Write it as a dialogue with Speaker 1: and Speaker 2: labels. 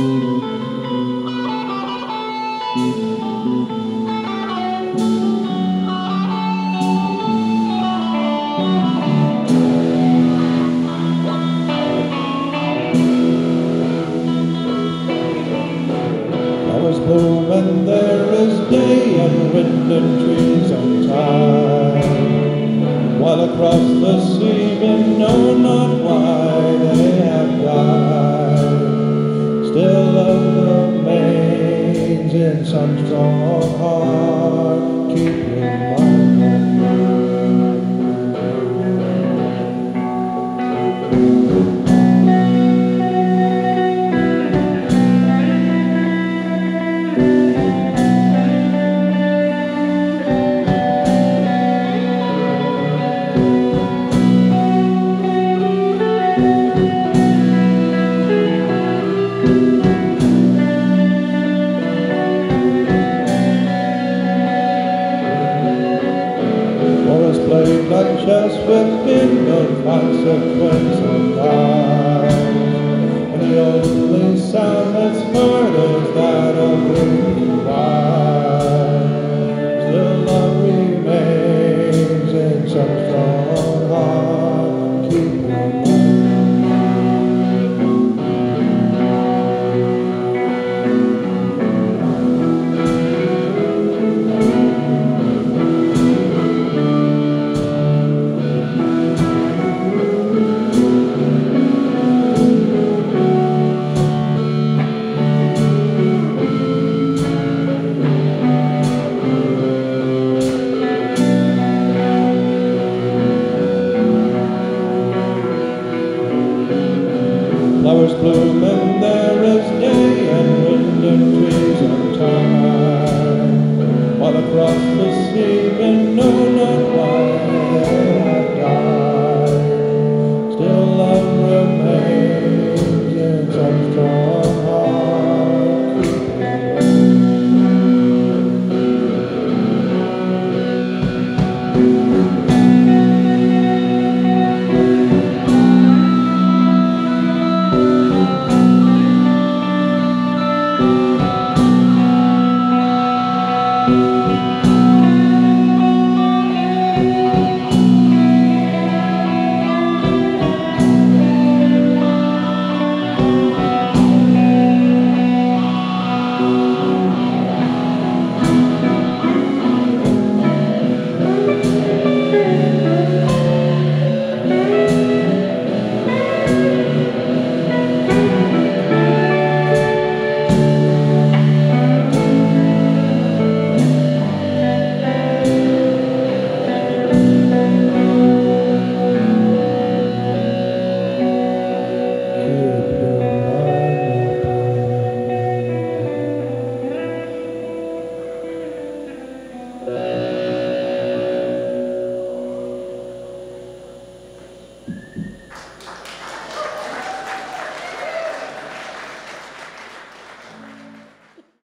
Speaker 1: When there is day and wind and trees and tide, while across the sea men know not why they have died, still love remains in some strong heart. Keep reminding like chess within no consequence of life, and the only sound that's heard is that of windy wine. Still love remains in some strong heart. Keep flowers bloom and there is day and wind and trees and time, while across the sea men know not why they have died. Still love remains in some strong heart.